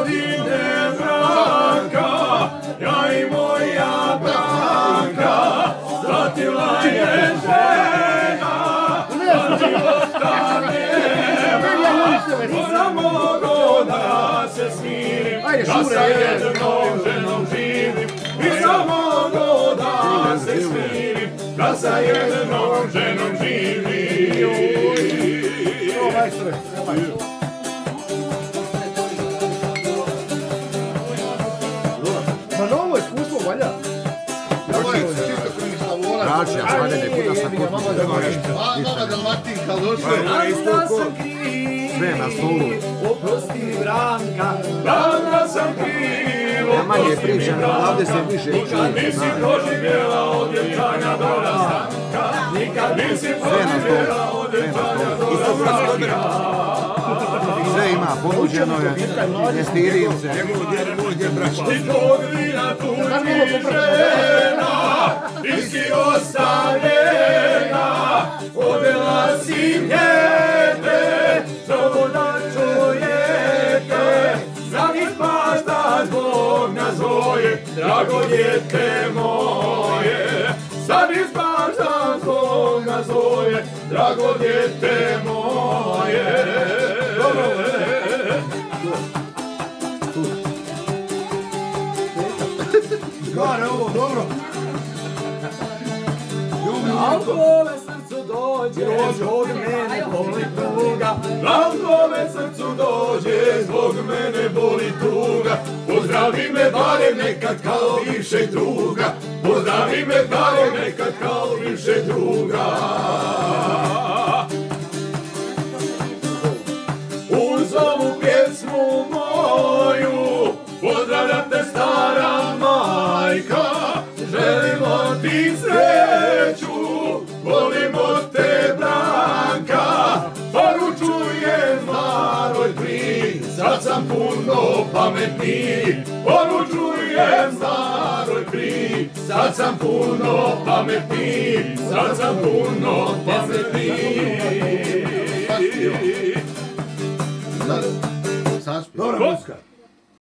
godine Branka, ja i moja Branka, shvatila je žena, da života nema, moramo da se smirim, da sa jednom ženom živim, i samo da se smirim, da sa jednom ženom živim. Ma novo iskustvo valja. Ovo je čisto Kristavola. Račija, svaljene, kuda sam kuću. Mama Dalmatinka došla. Sve na stolu. Oprosti Branka, davno sam kriv, Manje pričam, ovdje se više čuje. nikad nisi proživjela od dječanja do rastanka, nikad nisi proživjela od dječanja do rastanka. Sve ima, ponuđeno je, nestirim se. Ti tog vina tu žena, ti si ostavljena, odela si njete, zovu da čujete, zdravi spašta zbog nas dvoje, drago djete moje. Zdravi spašta zbog nas dvoje, drago djete moje. Gore ovo, dobro. Alkove srcu dođe, zbog mene boli tuga. Alkove srcu dođe, zbog mene boli tuga. Pozdravi me barem nekad kao bivšeg druga. Pozdravi me barem nekad kao bivšeg druga. Uz ovu pjesmu moju pozdravljam te stara majka. Želimo ti sreću, volimo te Branka. Poručujem staroj pri, sad sam puno pametniji. Poručujem staroj pri, sad sam puno pametniji. Sad sam puno pametniji. Saspio. Dobra muska.